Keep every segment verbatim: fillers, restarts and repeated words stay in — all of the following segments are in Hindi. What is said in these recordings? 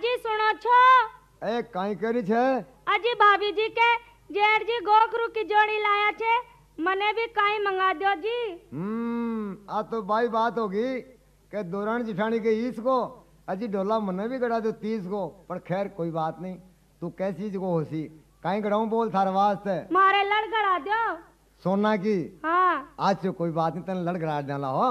अजी सुनो छो। ए काई करी छे? अजी भाभी जी के जेठ जी गोखरू की जोड़ी लाया छे, मने भी काई मंगा दो जी। हम्म आ तो भाई बात होगी के दोरण जिठानी के ईस को अजी ढोला मने भी गड़ा दो तीस को, पर खैर कोई बात नहीं। तू कैसी चीज को होसी काई गड़ाऊं बोल थारे वास्ते? मारे लड़ गड़ा दो सोना की। हाँ आज से कोई बात नहीं, तने लड़ गड़ा डाला हो।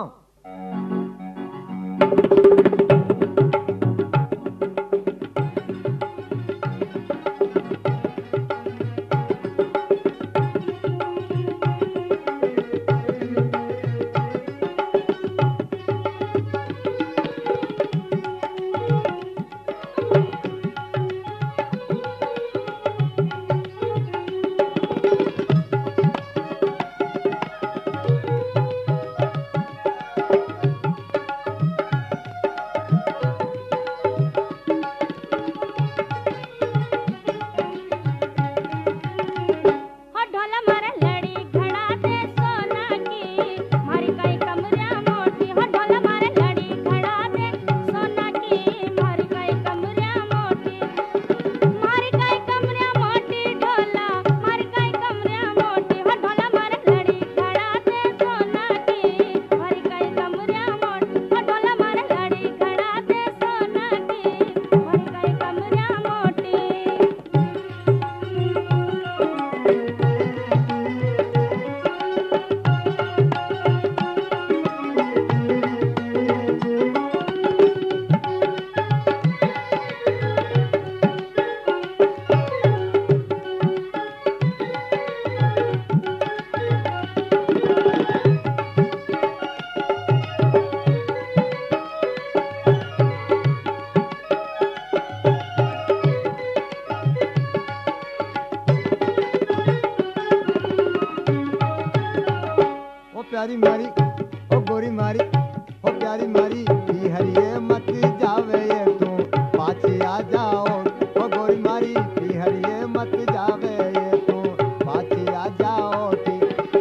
प्यारी मारी ओ गोरी मारी ओ प्यारी मारी की हरिये मत जावे ये तू पाछे आ जाओ ओ गोरी मारी की हरिये मत जावे ये तू पाछे आ जाओ ठी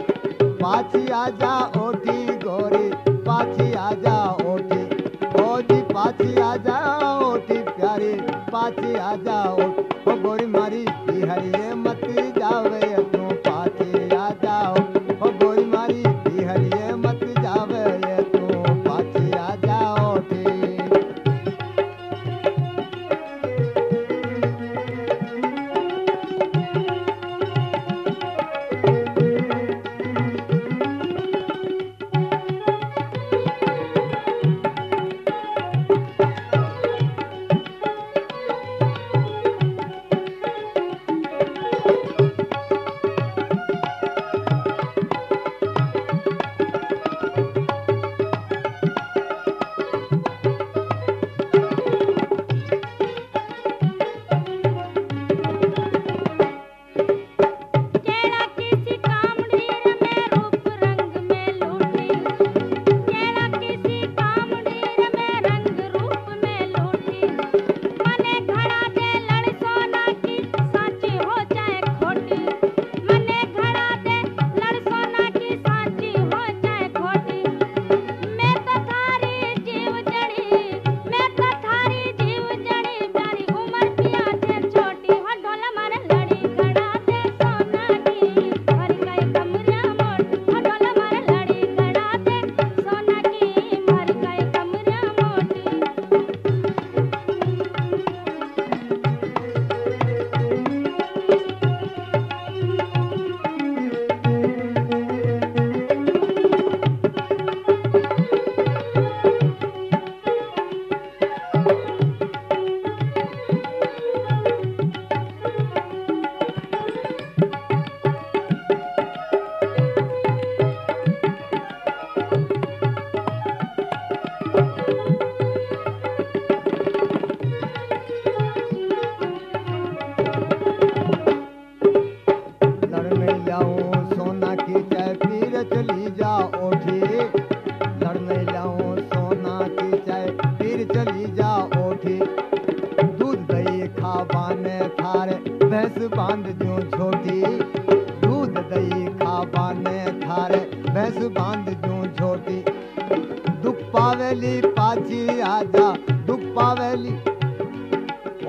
पाछे आ जाओ ठी गोरी पाछे आ जाओ ठी ओ जी पाछे आ जाओ ठी प्यारी पाछे आ जाओ ओ गोरी मारी की हरिये मत जावे ये तू पाछे आ जाओ ओ गोरी मारी हरिये मत जावे ये तू पाछे आ जाओ ठी।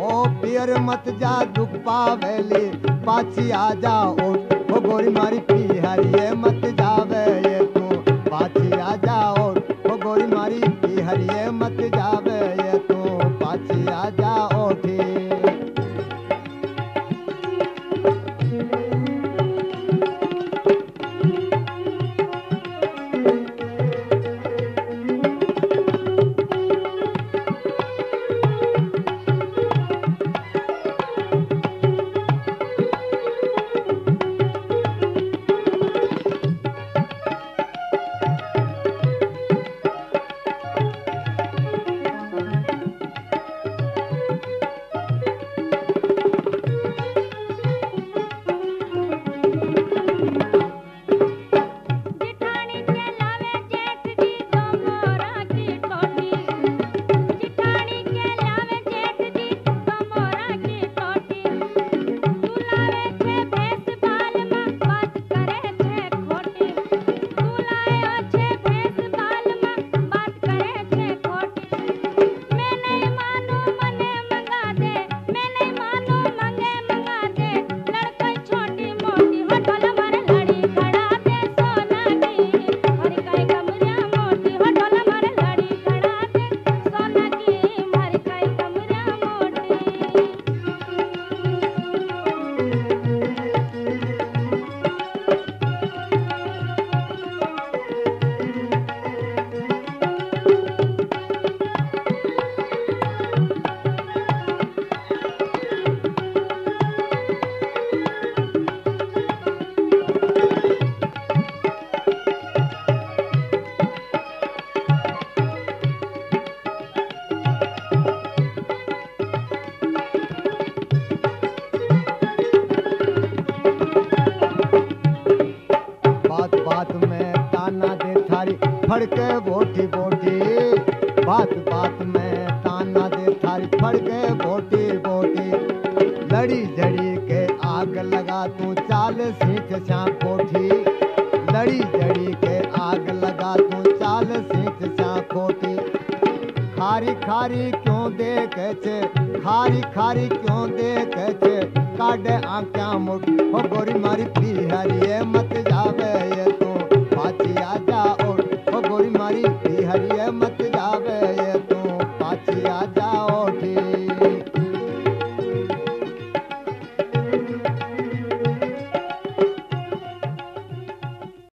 ओ पियर मत जा दुख पावेली पाछी आ जा ओट ओ गोरी मारी पी हरिये मत जावे ये तू पाछी आ जा ओट ओ गोरी मारी पी हरिये मत जावे ये तू पाछी आ जा ओठी फड़के बोटी बोटी बात बात में ताना दे थारी फड़के बोटी बोटी लड़ी जड़ी के आग लगा तू चाल सीख श्याम कोठी लड़ी जड़ी के आग लगा तू चाल सीख श्याम कोठी खारी खारी क्यों देखे छे खारी खारी क्यों देखे छे काटे आंख्या मुठ हो गोरी मारी पी हरिये मत जावे